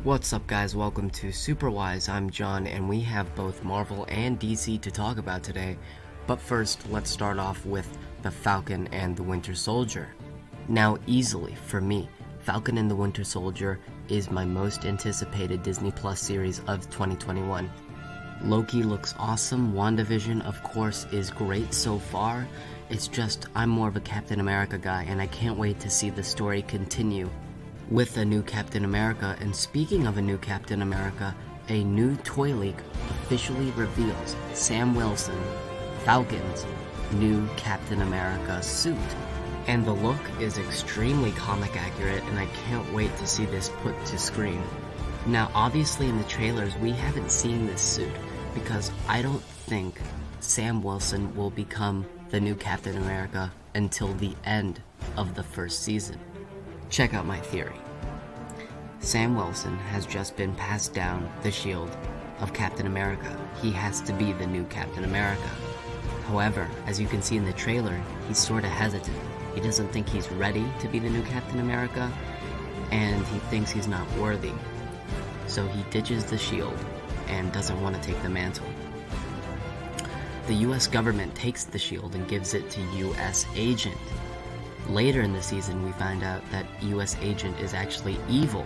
What's up guys, welcome to Superwise. I'm John and we have both Marvel and DC to talk about today. But first, let's start off with The Falcon and the Winter Soldier. Now easily, for me, Falcon and the Winter Soldier is my most anticipated Disney Plus series of 2021. Loki looks awesome, WandaVision of course is great so far. It's just, I'm more of a Captain America guy and I can't wait to see the story continue with a new Captain America. And speaking of a new Captain America, a new toy leak officially reveals Sam Wilson, Falcon's new Captain America suit. And the look is extremely comic accurate and I can't wait to see this put to screen. Now obviously in the trailers we haven't seen this suit because I don't think Sam Wilson will become the new Captain America until the end of the first season. Check out my theory. Sam Wilson has just been passed down the shield of Captain America. He has to be the new Captain America. However, as you can see in the trailer, he's sort of hesitant. He doesn't think he's ready to be the new Captain America, and he thinks he's not worthy. So he ditches the shield and doesn't want to take the mantle. The US government takes the shield and gives it to US Agent. Later in the season, we find out that US Agent is actually evil.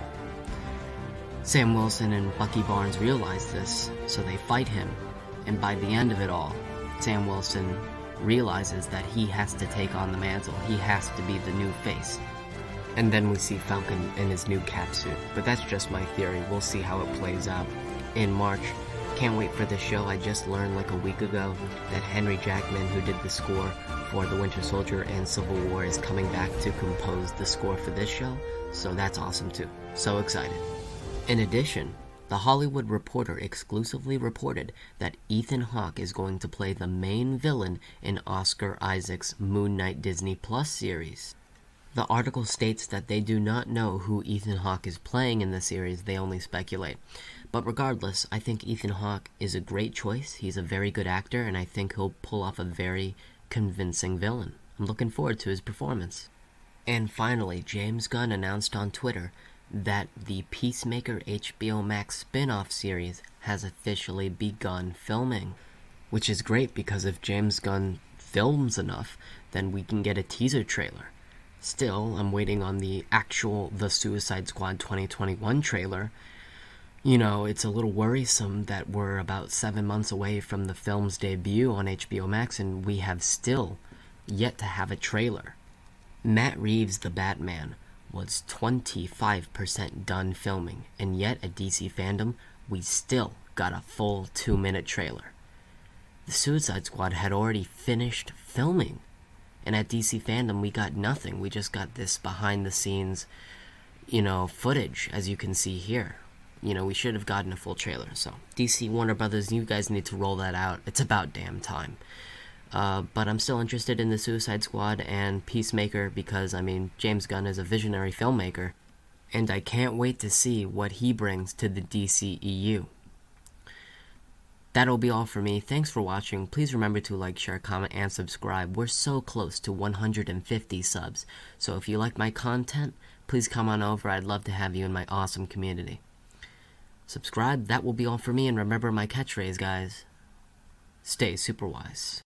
Sam Wilson and Bucky Barnes realize this, so they fight him, and by the end of it all, Sam Wilson realizes that he has to take on the mantle. He has to be the new face. And then we see Falcon in his new cap suit, but that's just my theory. We'll see how it plays out in March. Can't wait for this show. I just learned like a week ago that Henry Jackman, who did the score for The Winter Soldier and Civil War, is coming back to compose the score for this show, so that's awesome too. So excited. In addition, The Hollywood Reporter exclusively reported that Ethan Hawke is going to play the main villain in Oscar Isaac's Moon Knight Disney Plus series. The article states that they do not know who Ethan Hawke is playing in the series, they only speculate. But regardless, I think Ethan Hawke is a great choice. He's a very good actor, and I think he'll pull off a very convincing villain. I'm looking forward to his performance. And finally, James Gunn announced on Twitter that the Peacemaker HBO Max spin-off series has officially begun filming. Which is great, because if James Gunn films enough, then we can get a teaser trailer. Still, I'm waiting on the actual The Suicide Squad 2021 trailer. You know, it's a little worrisome that we're about 7 months away from the film's debut on HBO Max and we have still yet to have a trailer. Matt Reeves' The Batman was 25% done filming, and yet at DC Fandom, we still got a full 2-minute trailer. The Suicide Squad had already finished filming, and at DC Fandom we got nothing. We just got this behind the scenes, footage, as you can see here. We should have gotten a full trailer, so DC, Warner Brothers, you guys need to roll that out. It's about damn time. But I'm still interested in the Suicide Squad and Peacemaker because, James Gunn is a visionary filmmaker, and I can't wait to see what he brings to the DCEU. That'll be all for me. Thanks for watching. Please remember to like, share, comment, and subscribe. We're so close to 150 subs, so if you like my content, please come on over. I'd love to have you in my awesome community. Subscribe, that will be all for me, and remember my catchphrase, guys. Stay super wise.